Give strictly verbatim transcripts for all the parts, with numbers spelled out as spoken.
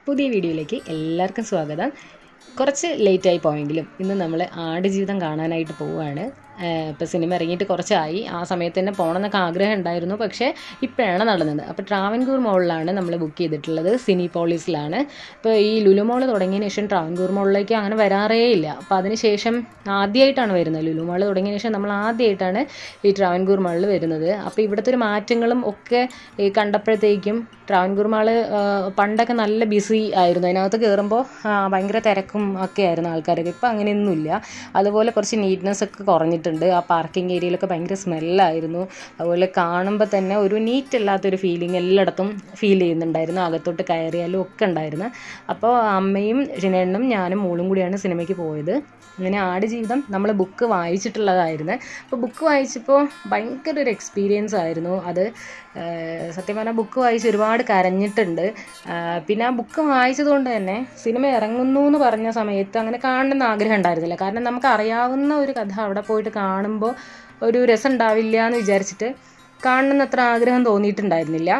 പുതിയ വീഡിയോയിലേക്ക് എല്ലാവർക്കും സ്വാഗതം. കുറച്ച് ലേറ്റായി പോയെങ്കിലും ഇന്ന് നമ്മൾ ആടുജീവിതം കാണാനായിട്ട് പോവുകയാണ്. ഇപ്പോൾ സിനിമ ഇറങ്ങിയിട്ട് കുറച്ചായി. ആ സമയത്ത് തന്നെ പോകണമെന്നൊക്കെ ആഗ്രഹം ഉണ്ടായിരുന്നു, പക്ഷേ ഇപ്പോഴാണ് നടന്നത്. അപ്പോൾ ട്രാവൻകൂർ മോളിലാണ് നമ്മൾ ബുക്ക് ചെയ്തിട്ടുള്ളത്, സിനിപോളിസിലാണ്. ഇപ്പോൾ ഈ ലുലു മോൾ തുടങ്ങിയതിന് ശേഷം ട്രാവൻകൂർ മോളിലേക്ക് അങ്ങനെ വരാറേ ഇല്ല. അപ്പോൾ അതിന് ശേഷം ആദ്യമായിട്ടാണ് വരുന്നത്. ലുലു മോൾ തുടങ്ങിയതിന് ശേഷം നമ്മൾ ആദ്യമായിട്ടാണ് ഈ ട്രാവൻകൂർ മോളിൽ വരുന്നത്. അപ്പോൾ ഇവിടുത്തെ ഒരു മാറ്റങ്ങളും ഒക്കെ ഈ കണ്ടപ്പോഴത്തേക്കും ട്രാവൻകൂർ മാൾ പണ്ടൊക്കെ നല്ല ബിസി ആയിരുന്നു. അതിനകത്ത് കയറുമ്പോൾ ഭയങ്കര തിരക്കും ഒക്കെ ആയിരുന്നു ആൾക്കാരൊക്കെ. ഇപ്പോൾ അങ്ങനെയൊന്നുമില്ല. അതുപോലെ കുറച്ച് നീറ്റ്നെസ് ഒക്കെ കുറഞ്ഞിട്ടുണ്ട്. ആ പാർക്കിംഗ് ഏരിയയിലൊക്കെ ഭയങ്കര സ്മെല്ലായിരുന്നു. അതുപോലെ കാണുമ്പോൾ തന്നെ ഒരു നീറ്റ് അല്ലാത്തൊരു ഫീലിംഗ് എല്ലായിടത്തും ഫീൽ ചെയ്യുന്നുണ്ടായിരുന്നു. അകത്തോട്ട് കയറിയാലും ഒക്കെ ഉണ്ടായിരുന്നു. അപ്പോൾ അമ്മയും ജിനേണ്ണും ഞാനും മോളും കൂടിയാണ് സിനിമയ്ക്ക് പോയത്. അങ്ങനെ ആടുജീവിതം നമ്മൾ ബുക്ക് വായിച്ചിട്ടുള്ളതായിരുന്നു. അപ്പോൾ ബുക്ക് വായിച്ചപ്പോൾ ഭയങ്കര ഒരു എക്സ്പീരിയൻസ് ആയിരുന്നു അത്. സത്യം പറഞ്ഞാൽ ബുക്ക് വായിച്ച് ഒരുപാട് കരഞ്ഞിട്ടുണ്ട്. പിന്നെ ആ ബുക്ക് വായിച്ചത് കൊണ്ട് തന്നെ സിനിമ ഇറങ്ങുന്നു എന്ന് പറഞ്ഞ സമയത്ത് അങ്ങനെ കാണണമെന്ന് ആഗ്രഹം ഉണ്ടായിരുന്നില്ല. കാരണം നമുക്ക് അറിയാവുന്ന ഒരു കഥ അവിടെ പോയിട്ട് കാണുമ്പോൾ ഒരു രസം ഉണ്ടാവില്ല എന്ന് വിചാരിച്ചിട്ട് കാണണമെന്നത്ര ആഗ്രഹം തോന്നിയിട്ടുണ്ടായിരുന്നില്ല.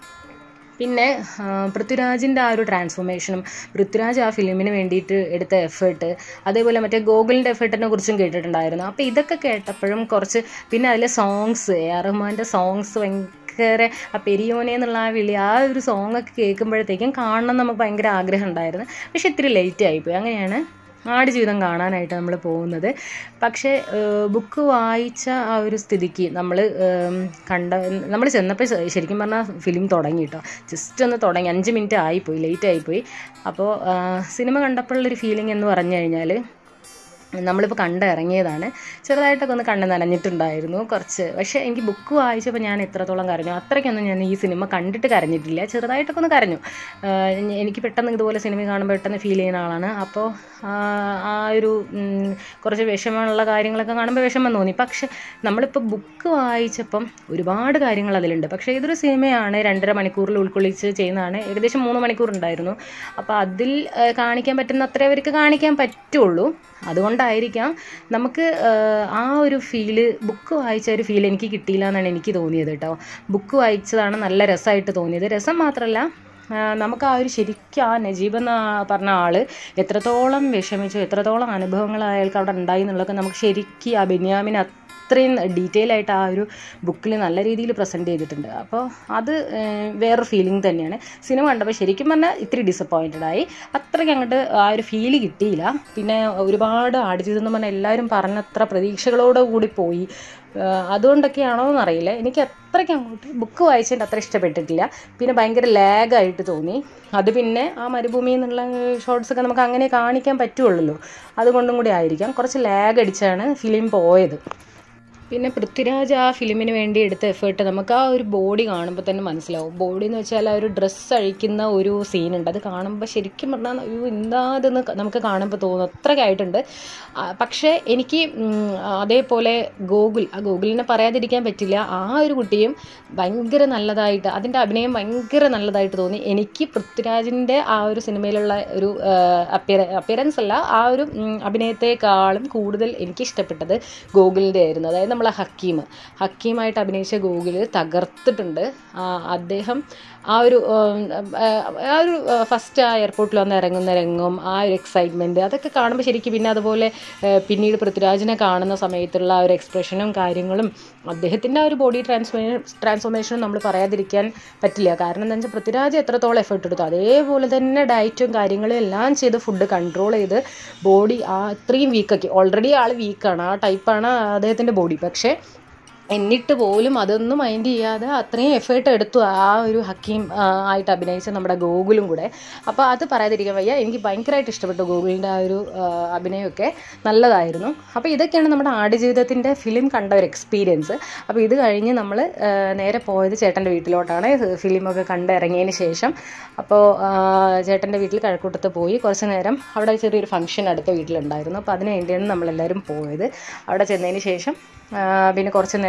പിന്നെ പൃഥ്വിരാജിൻ്റെ ആ ഒരു ട്രാൻസ്ഫോർമേഷനും പൃഥ്വിരാജ് ആ ഫിലിമിന് വേണ്ടിയിട്ട് എടുത്ത എഫേർട്ട്, അതേപോലെ മറ്റേ ഗോകുലിൻ്റെ എഫേർട്ടിനെ കുറിച്ചും കേട്ടിട്ടുണ്ടായിരുന്നു. അപ്പോൾ ഇതൊക്കെ കേട്ടപ്പോഴും കുറച്ച്, പിന്നെ അതിലെ സോങ്സ്, എ ആർ റഹ്മാൻ്റെ സോങ്സ് ഭയങ്കര, ആ പെരിയോനെ എന്നുള്ള ആ വിളി, ആ ഒരു സോങ്ങൊക്കെ കേൾക്കുമ്പോഴത്തേക്കും കാണണം നമുക്ക് ഭയങ്കര ആഗ്രഹം ഉണ്ടായിരുന്നു. പക്ഷെ ഇത്തിരി ലേറ്റ് ആയിപ്പോയി. അങ്ങനെയാണ് ആടുജീവിതം കാണാനായിട്ട് നമ്മൾ പോകുന്നത്. പക്ഷേ ബുക്ക് വായിച്ച ആ ഒരു സ്ഥിതിക്ക് നമ്മൾ കണ്ട നമ്മൾ ചെന്നപ്പോൾ ശരിക്കും പറഞ്ഞാൽ ഫിലിം തുടങ്ങി കേട്ടോ. ജസ്റ്റ് ഒന്ന് തുടങ്ങി, അഞ്ച് മിനിറ്റ് ആയിപ്പോയി, ലേറ്റ് ആയിപ്പോയി. അപ്പോൾ സിനിമ കണ്ടപ്പോഴുള്ളൊരു ഫീലിംഗ് എന്ന് പറഞ്ഞു കഴിഞ്ഞാൽ, നമ്മളിപ്പോൾ കണ്ട് ഇറങ്ങിയതാണ്, ചെറുതായിട്ടൊക്കെ ഒന്ന് കണ്ണ് നനഞ്ഞിട്ടുണ്ടായിരുന്നു കുറച്ച്. പക്ഷേ എനിക്ക് ബുക്ക് വായിച്ചപ്പോൾ ഞാൻ എത്രത്തോളം കരഞ്ഞു അത്രയ്ക്കൊന്നും ഞാൻ ഈ സിനിമ കണ്ടിട്ട് കരഞ്ഞിട്ടില്ല. ചെറുതായിട്ടൊക്കെ ഒന്ന് കരഞ്ഞു. എനിക്ക് പെട്ടെന്ന് ഇതുപോലെ സിനിമ കാണുമ്പോൾ പെട്ടെന്ന് ഫീൽ ചെയ്യുന്ന ആളാണ്. അപ്പോൾ ആ ഒരു കുറച്ച് വിഷമമുള്ള കാര്യങ്ങളൊക്കെ കാണുമ്പോൾ വിഷമം തോന്നി. പക്ഷെ നമ്മളിപ്പോൾ ബുക്ക് വായിച്ചപ്പം ഒരുപാട് കാര്യങ്ങൾ അതിലുണ്ട്. പക്ഷേ ഇതൊരു സിനിമയാണ്, രണ്ടര മണിക്കൂറിൽ ഉൾക്കൊള്ളിച്ച് ചെയ്യുന്നതാണ്. ഏകദേശം മൂന്ന് മണിക്കൂർ ഉണ്ടായിരുന്നു. അപ്പോൾ അതിൽ കാണിക്കാൻ പറ്റുന്ന അത്രേ അവർക്ക് കാണിക്കാൻ പറ്റുള്ളൂ. അതുകൊണ്ടായിരിക്കാം നമുക്ക് ആ ഒരു ഫീല്, ബുക്ക് വായിച്ച ഒരു ഫീൽ എനിക്ക് കിട്ടിയില്ല എന്നാണ് എനിക്ക് തോന്നിയത് കേട്ടോ. ബുക്ക് വായിച്ചതാണ് നല്ല രസമായിട്ട് തോന്നിയത്. രസം മാത്രമല്ല, നമുക്ക് ആ ഒരു ശരിക്കും ആ നജീബ് എന്ന പറഞ്ഞ ആൾ എത്രത്തോളം വിഷമിച്ചു, എത്രത്തോളം അനുഭവങ്ങൾ അയാൾക്ക് അവിടെ ഉണ്ടായി എന്നുള്ളതൊക്കെ നമുക്ക് ശരിക്കും ആ ബെന്യാമിന് അത്രയും ഡീറ്റെയിൽ ആയിട്ട് ആ ഒരു ബുക്കിൽ നല്ല രീതിയിൽ പ്രസൻറ്റ് ചെയ്തിട്ടുണ്ട്. അപ്പോൾ അത് വേറൊരു ഫീലിംഗ് തന്നെയാണ്. സിനിമ കണ്ടപ്പോൾ ശരിക്കും പറഞ്ഞാൽ ഇത്തിരി ഡിസപ്പോയിൻറ്റഡ് ആയി. അത്രയ്ക്ക് അങ്ങോട്ട് ആ ഒരു ഫീല് കിട്ടിയില്ല. പിന്നെ ഒരുപാട് ആടുജീവിതം എന്ന് പറഞ്ഞാൽ എല്ലാവരും പറഞ്ഞത്ര പ്രതീക്ഷകളോട് കൂടി പോയി. അതുകൊണ്ടൊക്കെയാണോ എന്നറിയില്ല, എനിക്ക് അത്രയ്ക്ക് അങ്ങോട്ട് ബുക്ക് വായിച്ചതിൻ്റെ അത്ര ഇഷ്ടപ്പെട്ടിട്ടില്ല. പിന്നെ ഭയങ്കര ലാഗായിട്ട് തോന്നി. അത് പിന്നെ ആ മരുഭൂമിയിൽ നിന്നുള്ള ഷോർട്സൊക്കെ നമുക്ക് അങ്ങനെ കാണിക്കാൻ പറ്റുള്ളൂ. അതുകൊണ്ടും കൂടി ആയിരിക്കാം കുറച്ച് ലാഗ് അടിച്ചാണ് ഫിലിം പോയത്. പിന്നെ പൃഥ്വിരാജ് ആ ഫിലിമിന് വേണ്ടി എടുത്ത എഫേർട്ട് നമുക്ക് ആ ഒരു ബോഡി കാണുമ്പോൾ തന്നെ മനസ്സിലാവും. ബോഡി എന്ന് വെച്ചാൽ ആ ഒരു ഡ്രസ്സ് അഴിക്കുന്ന ഒരു സീനുണ്ട്. അത് കാണുമ്പോൾ ശരിക്കും പറഞ്ഞാൽ അയ്യോ എന്താ അതെന്ന് നമുക്ക് കാണുമ്പോൾ തോന്നും, അത്രയ്ക്കായിട്ടുണ്ട്. പക്ഷേ എനിക്ക് അതേപോലെ ഗോകുൽ, ആ ഗോകുലിനെ പറയാതിരിക്കാൻ പറ്റില്ല. ആ ഒരു കുട്ടിയും ഭയങ്കര നല്ലതായിട്ട്, അതിൻ്റെ അഭിനയം ഭയങ്കര നല്ലതായിട്ട് തോന്നി എനിക്ക്. പൃഥ്വിരാജിൻ്റെ ആ ഒരു സിനിമയിലുള്ള ഒരു അപ്പിയറ അപ്പിയറൻസ് അല്ല, ആ ഒരു അഭിനയത്തെക്കാളും കൂടുതൽ എനിക്കിഷ്ടപ്പെട്ടത് ഗോകുലിൻ്റെ ആയിരുന്നു. അതായത് നമ്മളെ ഹക്കീം ഹക്കീമായിട്ട് അഭിനയിച്ച ഗോകുൽ തകർത്തിട്ടുണ്ട്. അദ്ദേഹം ആ ഒരു ആ ഒരു ഫസ്റ്റ് ആ എയർപോർട്ടിൽ വന്ന് ഇറങ്ങുന്ന രംഗം, ആ ഒരു എക്സൈറ്റ്മെൻറ്റ്, അതൊക്കെ കാണുമ്പോൾ ശരിക്കും, പിന്നെ അതുപോലെ പിന്നീട് പൃഥ്വിരാജിനെ കാണുന്ന സമയത്തുള്ള ആ ഒരു എക്സ്പ്രഷനും കാര്യങ്ങളും, അദ്ദേഹത്തിൻ്റെ ആ ഒരു ബോഡി ട്രാൻസ്ഫോമേ ട്രാൻസ്ഫോർമേഷനും നമ്മൾ പറയാതിരിക്കാൻ പറ്റില്ല. കാരണം എന്താ വെച്ചാൽ പൃഥ്വിരാജ് എത്രത്തോളം എഫേർട്ട് എടുത്തു അതേപോലെ തന്നെ ഡയറ്റും കാര്യങ്ങളും എല്ലാം ചെയ്ത് ഫുഡ് കൺട്രോൾ ചെയ്ത് ബോഡി ആ അത്രയും വീക്കാക്കി. ഓൾറെഡി ആൾ വീക്കാണ്, ആ ടൈപ്പാണ് അദ്ദേഹത്തിൻ്റെ ബോഡി. പക്ഷേ എന്നിട്ട് പോലും അതൊന്നും മൈൻഡ് ചെയ്യാതെ അത്രയും എഫേർട്ട് എടുത്തു ആ ഒരു ഹക്കീം ആയിട്ട് അഭിനയിച്ച നമ്മുടെ ഗോകുലും കൂടെ. അപ്പോൾ അത് പറയാതിരിക്കാൻ വയ്യ, എനിക്ക് ഭയങ്കരമായിട്ട് ഇഷ്ടപ്പെട്ടു ഗോകുലിൻ്റെ ആ ഒരു അഭിനയമൊക്കെ നല്ലതായിരുന്നു. അപ്പോൾ ഇതൊക്കെയാണ് നമ്മുടെ ആടുജീവിതത്തിൻ്റെ ഫിലിം കണ്ട ഒരു എക്സ്പീരിയൻസ്. അപ്പോൾ ഇത് കഴിഞ്ഞ് നമ്മൾ നേരെ പോയത് ചേട്ടൻ്റെ വീട്ടിലോട്ടാണ്, ഫിലിമൊക്കെ കണ്ട് ഇറങ്ങിയതിന് ശേഷം. അപ്പോൾ ചേട്ടൻ്റെ വീട്ടിൽ കഴക്കൂട്ടത്ത് പോയി കുറച്ച് നേരം, അവിടെ ചെറിയൊരു ഫംഗ്ഷൻ അടുത്ത വീട്ടിലുണ്ടായിരുന്നു. അപ്പോൾ അതിന് വേണ്ടിയാണ് നമ്മളെല്ലാവരും പോയത്. അവിടെ ചെന്നതിന് ശേഷം പിന്നെ കുറച്ച് നേരം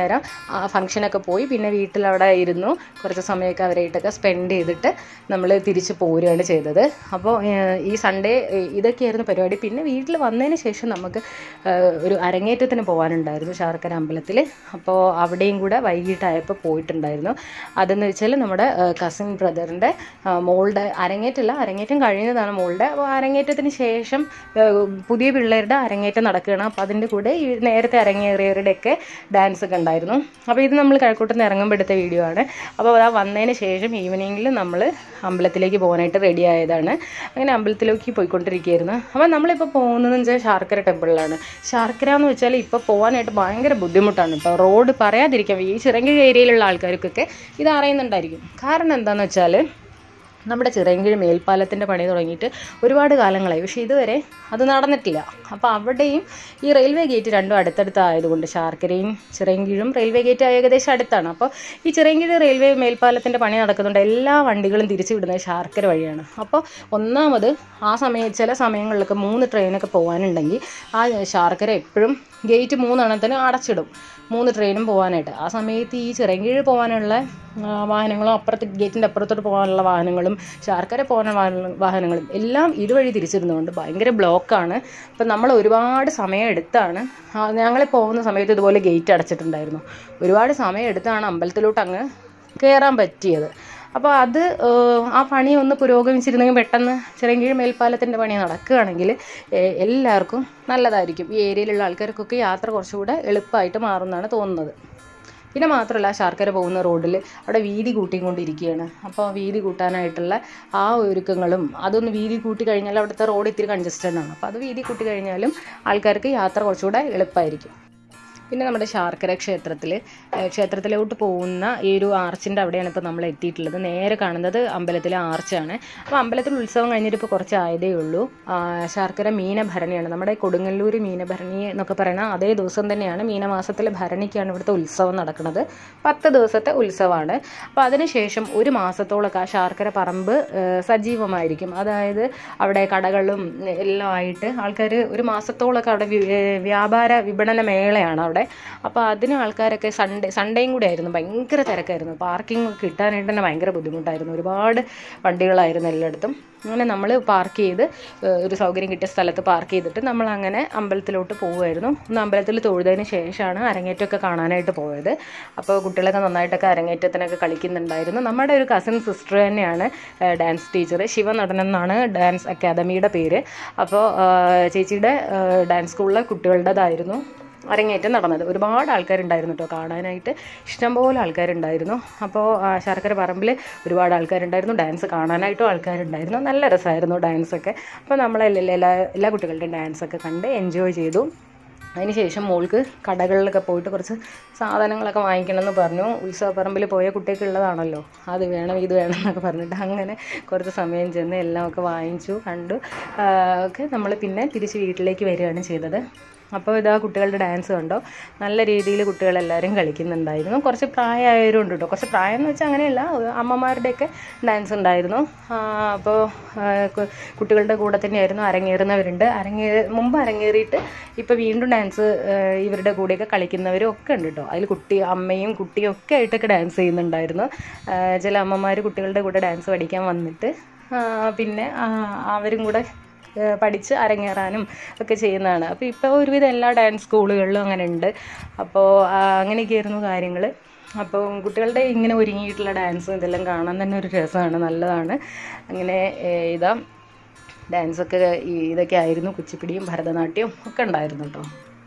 നേരം ആ ഫംഗ്ഷനൊക്കെ പോയി പിന്നെ വീട്ടിലവിടെ ഇരുന്നു കുറച്ച് സമയമൊക്കെ അവരായിട്ടൊക്കെ സ്പെൻഡ് ചെയ്തിട്ട് നമ്മൾ തിരിച്ച് പോരുകയാണ് ചെയ്തത്. അപ്പോൾ ഈ സൺഡേ ഇതൊക്കെയായിരുന്നു പരിപാടി. പിന്നെ വീട്ടിൽ വന്നതിന് ശേഷം നമുക്ക് ഒരു അരങ്ങേറ്റത്തിന് പോകാനുണ്ടായിരുന്നു ശാർക്കര അമ്പലത്തിൽ. അപ്പോൾ അവിടെയും കൂടെ വൈകിട്ടായപ്പോൾ പോയിട്ടുണ്ടായിരുന്നു. അതെന്ന് വെച്ചാൽ നമ്മുടെ കസിൻ ബ്രദറിൻ്റെ മോളുടെ അരങ്ങേറ്റമില്ല, അരങ്ങേറ്റം കഴിഞ്ഞതാണ് മോളുടെ. അപ്പോൾ അരങ്ങേറ്റത്തിന് ശേഷം പുതിയ പിള്ളേരുടെ അരങ്ങേറ്റം നടക്കുകയാണ്. അപ്പോൾ അതിൻ്റെ കൂടെ ഈ നേരത്തെ അരങ്ങേറിയവരുടെയൊക്കെ ഡാൻസ് ഒക്കെ ഉണ്ടായിരുന്നു. അപ്പോൾ ഇത് നമ്മൾ കഴക്കൂട്ടത്തിൽ നിന്ന് ഇറങ്ങുമ്പോൾ എടുത്ത വീഡിയോ ആണ്. അപ്പോൾ അതാ വന്നതിന് ശേഷം ഈവനിങ്ങിൽ നമ്മൾ അമ്പലത്തിലേക്ക് പോകാനായിട്ട് റെഡി ആയതാണ്. അങ്ങനെ അമ്പലത്തിലേക്ക് പോയിക്കൊണ്ടിരിക്കുകയായിരുന്നു. അപ്പോൾ നമ്മളിപ്പോൾ പോകുന്നതെന്ന് വെച്ചാൽ ശാർക്കര ടെമ്പിളിലാണ്. ശാർക്കര എന്ന് വെച്ചാൽ ഇപ്പോൾ പോകാനായിട്ട് ഭയങ്കര ബുദ്ധിമുട്ടാണ് കേട്ടോ. റോഡ് പറയാതിരിക്കാം, ഈ ചിറങ്കിഴി ഏരിയയിലുള്ള ആൾക്കാർക്കൊക്കെ ഇത് അറിയുന്നുണ്ടായിരിക്കും. കാരണം എന്താണെന്ന് വെച്ചാൽ നമ്മുടെ ചിറയൻകീഴ് മേൽപ്പാലത്തിൻ്റെ പണി തുടങ്ങിയിട്ട് ഒരുപാട് കാലങ്ങളായി, പക്ഷേ ഇതുവരെ അത് നടന്നിട്ടില്ല. അപ്പോൾ അവിടെയും ഈ റെയിൽവേ ഗേറ്റ് രണ്ടും അടുത്തടുത്തായതുകൊണ്ട് ശാർക്കരയും ചിറയൻകീഴും റെയിൽവേ ഗേറ്റ് ഏകദേശം അടുത്താണ്. അപ്പോൾ ഈ ചിറയൻകീഴ് റെയിൽവേ മേൽപ്പാലത്തിൻ്റെ പണി നടക്കുന്നുണ്ട്, എല്ലാ വണ്ടികളും തിരിച്ചു വിടുന്നത് ശാർക്കര വഴിയാണ്. അപ്പോൾ ഒന്നാമത് ആ സമയം ചില സമയങ്ങളിലൊക്കെ മൂന്ന് ട്രെയിനൊക്കെ പോകാനുണ്ടെങ്കിൽ ആ ശാർക്കര എപ്പോഴും ഗേറ്റ് മൂന്നെണ്ണത്തിന് അടച്ചിടും, മൂന്ന് ട്രെയിനും പോകാനായിട്ട്. ആ സമയത്ത് ഈ ചിറയൻകീഴ് പോകാനുള്ള വാഹനങ്ങളും അപ്പുറത്ത് ഗേറ്റിൻ്റെ അപ്പുറത്തോട്ട് പോകാനുള്ള വാഹനങ്ങളും ശാർക്കര പോകാനുള്ള വാഹനങ്ങളും എല്ലാം ഇതുവഴി തിരിച്ചിരുന്നതുകൊണ്ട് ഭയങ്കര ബ്ലോക്കാണ്. അപ്പം നമ്മൾ ഒരുപാട് സമയം എടുത്താണ്, ഞങ്ങൾ പോകുന്ന സമയത്ത് ഇതുപോലെ ഗേറ്റ് അടച്ചിട്ടുണ്ടായിരുന്നു. ഒരുപാട് സമയം എടുത്താണ് അമ്പലത്തിലോട്ട് അങ്ങ് കയറാൻ പറ്റിയത്. അപ്പോൾ അത് ആ പണി ഒന്ന് പുരോഗമിച്ചിരുന്നെങ്കിൽ പെട്ടെന്ന് ചിറയൻകീഴ് മേൽപ്പാലത്തിൻ്റെ പണി നടക്കുകയാണെങ്കിൽ എല്ലാവർക്കും നല്ലതായിരിക്കും. ഈ ഏരിയയിലുള്ള ആൾക്കാർക്കൊക്കെ യാത്ര കുറച്ചുകൂടെ എളുപ്പമായിട്ട് മാറുമെന്നാണ് തോന്നുന്നത്. പിന്നെ മാത്രമല്ല ശാർക്കര പോകുന്ന റോഡിൽ അവിടെ വീതി കൂട്ടിക്കൊണ്ടിരിക്കുകയാണ്. അപ്പോൾ വീതി കൂട്ടാനായിട്ടുള്ള ആ ഒരുക്കങ്ങളും അതൊന്ന് വീതി കൂട്ടി കഴിഞ്ഞാൽ അവിടുത്തെ റോഡ് ഇത്തിരി കൺജസ്റ്റഡ് ആണ്. അപ്പോൾ അത് വീതി കൂട്ടി കഴിഞ്ഞാലും ആൾക്കാർക്ക് യാത്ര കുറച്ചുകൂടെ എളുപ്പമായിരിക്കും. പിന്നെ നമ്മുടെ ശാർക്കര ക്ഷേത്രത്തിൽ ക്ഷേത്രത്തിലോട്ട് പോകുന്ന ഈ ഒരു ആർച്ചിൻ്റെ അവിടെയാണ് ഇപ്പോൾ നമ്മൾ എത്തിയിട്ടുള്ളത്. നേരെ കാണുന്നത് അമ്പലത്തിലെ ആർച്ചാണ്. അപ്പോൾ അമ്പലത്തിൽ ഉത്സവം കഴിഞ്ഞിട്ട് ഇപ്പോൾ കുറച്ച് ആയതേ ഉള്ളൂ. ശാർക്കര മീനഭരണിയാണ്, നമ്മുടെ കൊടുങ്ങല്ലൂർ മീനഭരണി എന്നൊക്കെ പറയുന്ന അതേ ദിവസം തന്നെയാണ് മീനമാസത്തിലെ ഭരണിക്കാണ് ഇവിടുത്തെ ഉത്സവം നടക്കുന്നത്. പത്ത് ദിവസത്തെ ഉത്സവമാണ്. അപ്പോൾ അതിനുശേഷം ഒരു മാസത്തോളമൊക്കെ ആ ശാർക്കര പറമ്പ് സജീവമായിരിക്കും. അതായത് അവിടെ കടകളും എല്ലാം ആയിട്ട് ആൾക്കാർ ഒരു മാസത്തോളമൊക്കെ അവിടെ വ്യാപാര വിപണന മേളയാണ് അവിടെ. അപ്പോൾ അതിന് ആൾക്കാരൊക്കെ സൺഡേ സൺഡേയും കൂടെ ആയിരുന്നു, ഭയങ്കര തിരക്കായിരുന്നു. പാർക്കിംഗ് ഒക്കെ കിട്ടാനായിട്ട് തന്നെ ഭയങ്കര ബുദ്ധിമുട്ടായിരുന്നു. ഒരുപാട് വണ്ടികളായിരുന്നു എല്ലായിടത്തും. അങ്ങനെ നമ്മൾ പാർക്ക് ചെയ്ത് ഒരു സൗകര്യം കിട്ടിയ സ്ഥലത്ത് പാർക്ക് ചെയ്തിട്ട് നമ്മൾ അങ്ങനെ അമ്പലത്തിലോട്ട് പോവുമായിരുന്നു. ഒന്ന് അമ്പലത്തിൽ തൊഴുതതിന് ശേഷമാണ് അരങ്ങേറ്റമൊക്കെ കാണാനായിട്ട് പോയത്. അപ്പോൾ കുട്ടികളൊക്കെ നന്നായിട്ടൊക്കെ അരങ്ങേറ്റത്തിനൊക്കെ കളിക്കുന്നുണ്ടായിരുന്നു. നമ്മുടെ ഒരു കസിൻ സിസ്റ്റർ തന്നെയാണ് ഡാൻസ് ടീച്ചർ, ശിവനടൻ എന്നാണ് ഡാൻസ് അക്കാദമിയുടെ പേര്. അപ്പോൾ ചേച്ചിയുടെ ഡാൻസ് സ്കൂളിലെ കുട്ടികളുടേതായിരുന്നു അരങ്ങേറ്റം നടന്നത്. ഒരുപാട് ആൾക്കാരുണ്ടായിരുന്നു കേട്ടോ കാണാനായിട്ട്, ഇഷ്ടംപോലെ ആൾക്കാരുണ്ടായിരുന്നു. അപ്പോൾ ശാർക്കര പറമ്പിൽ ഒരുപാട് ആൾക്കാരുണ്ടായിരുന്നു, ഡാൻസ് കാണാനായിട്ടും ആൾക്കാരുണ്ടായിരുന്നു. നല്ല രസമായിരുന്നു ഡാൻസൊക്കെ. അപ്പോൾ നമ്മളെല്ലാം എല്ലാ എല്ലാ കുട്ടികളുടെയും ഡാൻസൊക്കെ കണ്ട് എൻജോയ് ചെയ്തു. അതിന് ശേഷം മോൾക്ക് കടകളിലൊക്കെ പോയിട്ട് കുറച്ച് സാധനങ്ങളൊക്കെ വാങ്ങിക്കണമെന്ന് പറഞ്ഞു. ഉത്സവപ്പറമ്പിൽ പോയ കുട്ടികൾക്കുള്ളതാണല്ലോ, അത് വേണം ഇത് വേണം എന്നൊക്കെ പറഞ്ഞിട്ട് അങ്ങനെ കുറച്ച് സമയം ചെന്ന് എല്ലാമൊക്കെ വാങ്ങിച്ചു കണ്ടു ഒക്കെ നമ്മൾ പിന്നെ തിരിച്ച് വീട്ടിലേക്ക് വരികയാണ് ചെയ്തത്. അപ്പോൾ ഇതാ കുട്ടികളുടെ ഡാൻസ് കണ്ടോ, നല്ല രീതിയിൽ കുട്ടികളെല്ലാവരും കളിക്കുന്നുണ്ടായിരുന്നു. കുറച്ച് പ്രായമായവരും ഉണ്ട് കേട്ടോ, കുറച്ച് പ്രായം എന്ന് വെച്ചാൽ അങ്ങനെയല്ല, അമ്മമാരുടെയൊക്കെ ഡാൻസ് ഉണ്ടായിരുന്നു. അപ്പോൾ കുട്ടികളുടെ കൂടെ തന്നെയായിരുന്നു അരങ്ങേറുന്നവരുണ്ട്. അരങ്ങേ മുമ്പ് അരങ്ങേറിയിട്ട് ഇപ്പോൾ വീണ്ടും ഡാൻസ് ഇവരുടെ കൂടെയൊക്കെ കളിക്കുന്നവരും ഒക്കെ ഉണ്ട് കേട്ടോ. അതിൽ കുട്ടി അമ്മയും കുട്ടിയും ഒക്കെ ആയിട്ടൊക്കെ ഡാൻസ് ചെയ്യുന്നുണ്ടായിരുന്നു. ചില അമ്മമാർ കുട്ടികളുടെ കൂടെ ഡാൻസ് പഠിക്കാൻ വന്നിട്ട് പിന്നെ അവരും കൂടെ പഠിച്ച് അരങ്ങേറാനും ഒക്കെ ചെയ്യുന്നതാണ്. അപ്പോൾ ഇപ്പോൾ ഒരുവിധം എല്ലാ ഡാൻസ് സ്കൂളുകളിലും അങ്ങനെ ഉണ്ട്. അപ്പോൾ അങ്ങനെയൊക്കെയായിരുന്നു കാര്യങ്ങൾ. അപ്പോൾ കുട്ടികളുടെ ഇങ്ങനെ ഒരുങ്ങിയിട്ടുള്ള ഡാൻസും ഇതെല്ലാം കാണാൻ തന്നെ ഒരു രസമാണ്, നല്ലതാണ്. അങ്ങനെ ഇതാ ഡാൻസൊക്കെ ഇതൊക്കെ ആയിരുന്നു, കുച്ചിപ്പിടിയും ഭരതനാട്യവും ഒക്കെ ഉണ്ടായിരുന്നു കേട്ടോ.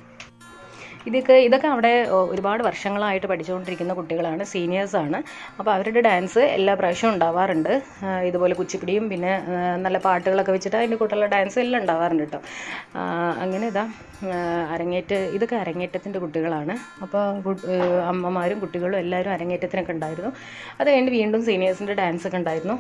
ഇതൊക്കെ ഇതൊക്കെ അവിടെ ഒരുപാട് വർഷങ്ങളായിട്ട് പഠിച്ചുകൊണ്ടിരിക്കുന്ന കുട്ടികളാണ്, സീനിയേഴ്സാണ്. അപ്പോൾ അവരുടെ ഡാൻസ് എല്ലാ പ്രാവശ്യവും ഉണ്ടാവാറുണ്ട്. ഇതുപോലെ കുച്ചിപ്പിടിയും പിന്നെ നല്ല പാട്ടുകളൊക്കെ വെച്ചിട്ട് അതിൻ്റെ കൂട്ടുള്ള ഡാൻസ് എല്ലാം ഉണ്ടാവാറുണ്ട് കേട്ടോ. അങ്ങനെ ഇതാ അരങ്ങേറ്റ ഇതൊക്കെ അരങ്ങേറ്റത്തിൻ്റെ കുട്ടികളാണ്. അപ്പോൾ അമ്മമാരും കുട്ടികളും എല്ലാവരും അരങ്ങേറ്റത്തിനൊക്കെ ഉണ്ടായിരുന്നു. അത് കഴിഞ്ഞ് വീണ്ടും സീനിയേഴ്സിൻ്റെ ഡാൻസൊക്കെ ഉണ്ടായിരുന്നു.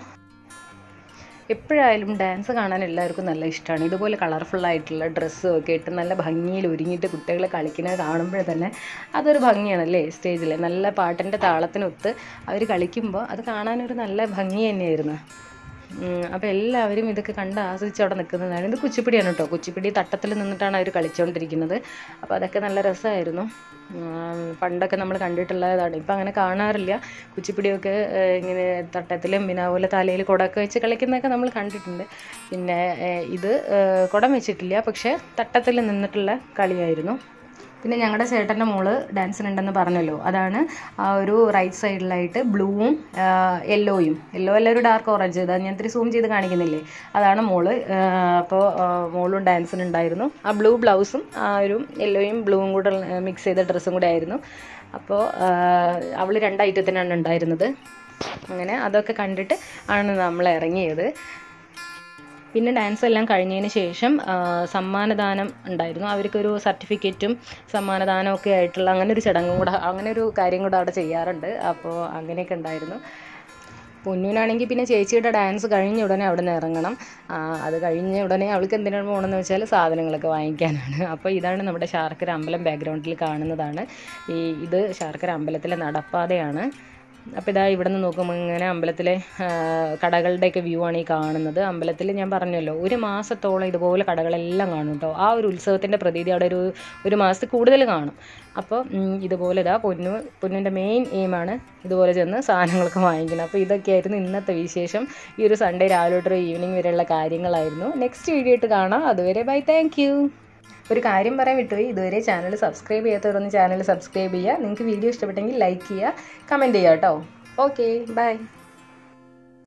എപ്പോഴായാലും ഡാൻസ് കാണാൻ എല്ലാവർക്കും നല്ല ഇഷ്ടമാണ്. ഇതുപോലെ കളർഫുള്ളായിട്ടുള്ള ഡ്രസ്സും ഒക്കെ ഇട്ട് നല്ല ഭംഗിയിൽ ഒരുങ്ങിയിട്ട് കുട്ടികളെ കളിക്കുന്നത് കാണുമ്പോൾ തന്നെ അതൊരു ഭംഗിയാണല്ലേ. സ്റ്റേജിൽ നല്ല പാട്ടിൻ്റെ താളത്തിനൊത്ത് അവർ കളിക്കുമ്പോൾ അത് കാണാനൊരു നല്ല ഭംഗി തന്നെയായിരുന്നു. അപ്പോൾ എല്ലാവരും ഇതൊക്കെ കണ്ട് ആസ്വദിച്ച് അവിടെ നിൽക്കുന്നതാണ്. ഇത് കുച്ചിപ്പിടിയാണ് കേട്ടോ. കുച്ചിപ്പിടി തട്ടത്തിൽ നിന്നിട്ടാണ് അവർ കളിച്ചുകൊണ്ടിരിക്കുന്നത്. അപ്പോൾ അതൊക്കെ നല്ല രസമായിരുന്നു. പണ്ടൊക്കെ നമ്മൾ കണ്ടിട്ടുള്ളതാണ്. ഇപ്പം അങ്ങനെ കാണാറില്ല. കുച്ചിപ്പിടിയൊക്കെ ഇങ്ങനെ തട്ടത്തിലും പിന്നെ അതുപോലെ തലയിൽ കുടമൊക്കെ വെച്ച് കളിക്കുന്നതൊക്കെ നമ്മൾ കണ്ടിട്ടുണ്ട്. പിന്നെ ഇത് കുടം വെച്ചിട്ടില്ല, പക്ഷേ തട്ടത്തിൽ നിന്നിട്ടുള്ള കളിയായിരുന്നു. പിന്നെ ഞങ്ങളുടെ ചേട്ടൻ്റെ മോള് ഡാൻസിനുണ്ടെന്ന് പറഞ്ഞല്ലോ, അതാണ് ആ ഒരു റൈറ്റ് സൈഡിലായിട്ട് ബ്ലൂവും യെല്ലോയും, യെല്ലോ അല്ല ഒരു ഡാർക്ക് ഓറഞ്ച്, ഇതാ ഞാൻ ഇത്തിരി സൂം ചെയ്ത് കാണിക്കുന്നില്ലേ, അതാണ് മോള്. അപ്പോൾ മോളും ഡാൻസിനുണ്ടായിരുന്നു. ആ ബ്ലൂ ബ്ലൗസും ആ ഒരു യെല്ലോയും ബ്ലൂവും കൂടെ മിക്സ് ചെയ്ത ഡ്രസ്സും കൂടെ ആയിരുന്നു. അപ്പോൾ അവൾ രണ്ട് ഐറ്റത്തിനാണ് ഉണ്ടായിരുന്നത്. അങ്ങനെ അതൊക്കെ കണ്ടിട്ട് ആണ് നമ്മൾ ഇറങ്ങിയത്. പിന്നെ ഡാൻസ് എല്ലാം കഴിഞ്ഞതിന് ശേഷം സമ്മാനദാനം ഉണ്ടായിരുന്നു. അവർക്കൊരു സർട്ടിഫിക്കറ്റും സമ്മാനദാനവും ഒക്കെ ആയിട്ടുള്ള അങ്ങനെ ഒരു ചടങ്ങും കൂടെ, അങ്ങനെ ഒരു കാര്യം കൂടെ അവിടെ ചെയ്യാറുണ്ട്. അപ്പോൾ അങ്ങനെയൊക്കെ ഉണ്ടായിരുന്നു. പൊന്നൂനാണെങ്കിൽ പിന്നെ ചേച്ചിയുടെ ഡാൻസ് കഴിഞ്ഞ ഉടനെ അവിടെ നിന്ന് ഇറങ്ങണം. അത് കഴിഞ്ഞ ഉടനെ അവൾക്ക് എന്തിനാണ് പോകണമെന്ന് വെച്ചാൽ സാധനങ്ങളൊക്കെ വാങ്ങിക്കാനാണ്. അപ്പോൾ ഇതാണ് നമ്മുടെ ശാർക്കര അമ്പലം ബാക്ക്ഗ്രൗണ്ടിൽ കാണുന്നതാണ്. ഈ ഇത് ശാർക്കര അമ്പലത്തിലെ നടപ്പാതയാണ്. അപ്പോൾ ഇതാ ഇവിടെ നിന്ന് നോക്കുമ്പോൾ ഇങ്ങനെ അമ്പലത്തിലെ കടകളുടെയൊക്കെ വ്യൂ ആണ് ഈ കാണുന്നത്. അമ്പലത്തിൽ ഞാൻ പറഞ്ഞല്ലോ ഒരു മാസത്തോളം ഇതുപോലെ കടകളെല്ലാം കാണും കേട്ടോ. ആ ഒരു ഉത്സവത്തിൻ്റെ പ്രതീതി അവിടെ ഒരു ഒരു മാസത്തിൽ കൂടുതൽ കാണും. അപ്പോൾ ഇതുപോലെ ഇതാ പൊന്നു പൊന്നിൻ്റെ മെയിൻ എയിമാണ് ഇതുപോലെ ചെന്ന് സാധനങ്ങളൊക്കെ വാങ്ങിക്കണം. അപ്പോൾ ഇതൊക്കെയായിരുന്നു ഇന്നത്തെ വിശേഷം. ഈ ഒരു സൺഡേ രാവിലെ തൊട്ട് ഈവനിങ് വരെയുള്ള കാര്യങ്ങളായിരുന്നു. നെക്സ്റ്റ് വീഡിയോ ആയിട്ട് കാണാം. അതുവരെ ബൈ, താങ്ക് യു. ഒരു കാര്യം പറയാൻ വിട്ടുപോയി, ഇതുവരെ ചാനൽ സബ്സ്ക്രൈബ് ചെയ്യാത്തവരൊന്ന് ചാനൽ സബ്സ്ക്രൈബ് ചെയ്യുക. നിങ്ങൾക്ക് വീഡിയോ ഇഷ്ടപ്പെട്ടെങ്കിൽ ലൈക്ക് ചെയ്യുക, കമൻറ്റ് ചെയ്യുക കേട്ടോ. Okay, by.